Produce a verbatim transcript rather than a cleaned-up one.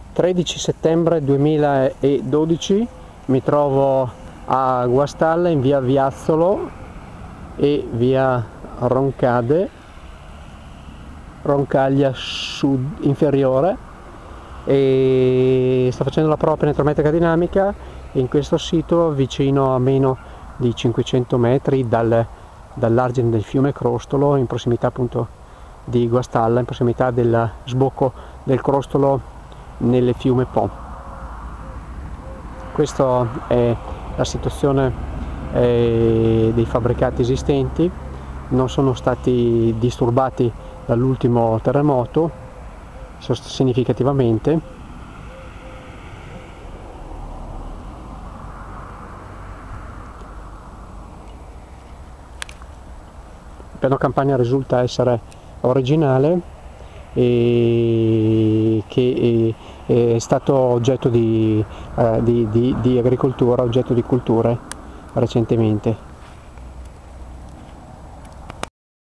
tredici settembre duemiladodici, mi trovo a Guastalla in via Viazzolo e via Roncade, Roncaglia sud inferiore, e sto facendo la prova penetrometrica dinamica in questo sito vicino a meno di cinquecento metri dal, dall'argine del fiume Crostolo, in prossimità appunto di Guastalla, in prossimità del sbocco del Crostolo nel fiume Po. Questa è la situazione eh, dei fabbricati esistenti. Non sono stati disturbati dall'ultimo terremoto significativamente. Il piano campagna risulta essere originale e che è stato oggetto di, eh, di, di, di agricoltura, oggetto di culture recentemente.